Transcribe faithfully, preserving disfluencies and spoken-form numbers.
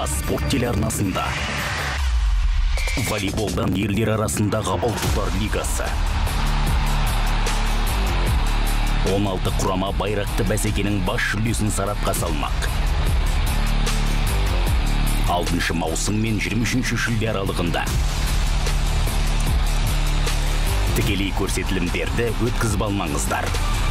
Қаз спорт телеарнасында. Волейболдан ерлер арасындағы ұлттар лигасы. он алты құрама байрақты бәсекенің бас жүлдесін сарапқа салмақ. алтыншы маусым мен жиырма үшінші шілде аралығында. Тікелей көрсетілімдерді өткізіп алмаңыздар.